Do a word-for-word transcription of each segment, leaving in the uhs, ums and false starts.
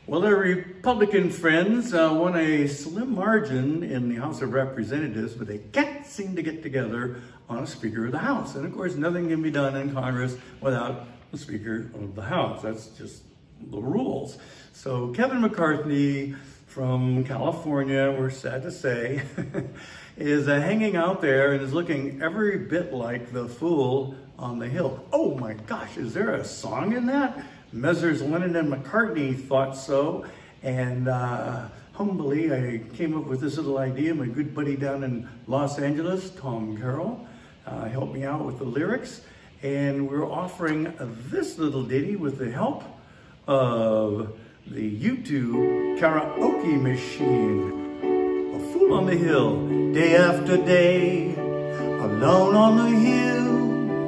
Well, their Republican friends uh, won a slim margin in the House of Representatives, but they can't seem to get together on a Speaker of the House. And of course, nothing can be done in Congress without the Speaker of the House. That's just the rules. So Kevin McCartney from California, we're sad to say, is uh, hanging out there and is looking every bit like the fool on the hill. Oh my gosh, is there a song in that? Messrs. Lennon and McCartney thought so, and uh, humbly I came up with this little idea. My good buddy down in Los Angeles, Tom Carroll, uh, helped me out with the lyrics, and we're offering this little ditty with the help of the YouTube karaoke machine. A fool on the hill, day after day, alone on the hill.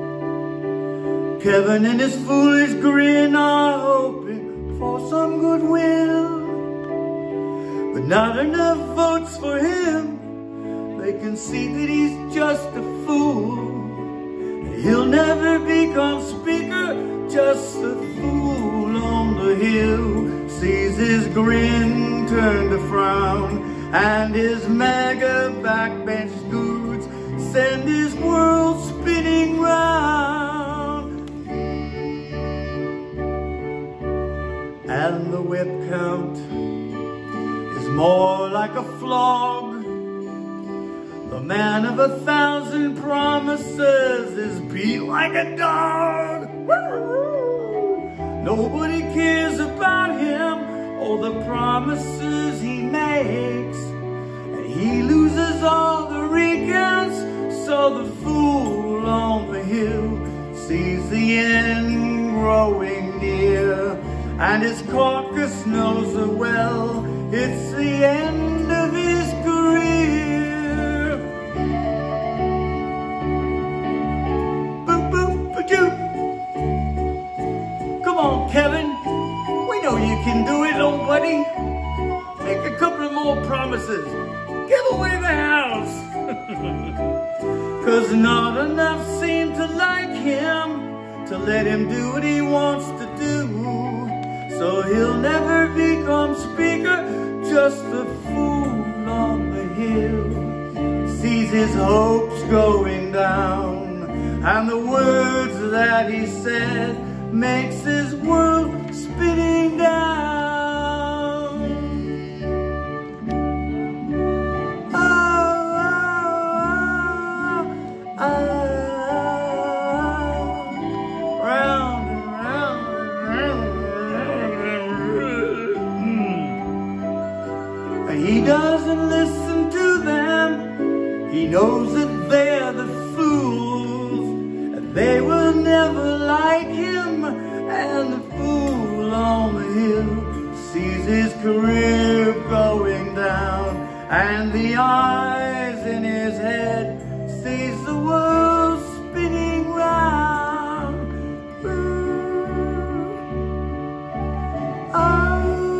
Kevin and his foolish grin are hoping for some goodwill, but not enough votes for him. They can see that he's just a fool. He'll never become speaker, just a fool on the hill. Sees his grin turn to frown, and his MAGA backbench goods send his world spinning round. And the whip count is more like a flog. The man of a thousand promises is beat like a dog. Nobody cares about him or the promises he makes, and he loses all the recounts. So the fool on the hill sees the end growing near, and his caucus knows it well. It's the end of his career. Boop, boop, ba-doop. Come on, Kevin. We know you can do it, old buddy. Make a couple of more promises. Give away the house. Cause not enough seem to like him to let him do what he wants to do. So he'll never become speaker, just a fool on the hill. Sees his hopes going down, and the words that he said makes his world spinning down. Oh, oh, oh, oh. He doesn't listen to them. He knows that they're the fools, and they will never like him. And the fool on the hill sees his career going down, and the eyes in his head sees the world spinning round. Ooh. Oh.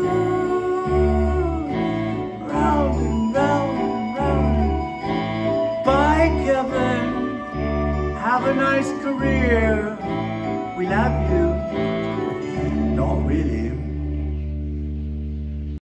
Have a nice career. We love you. Not really.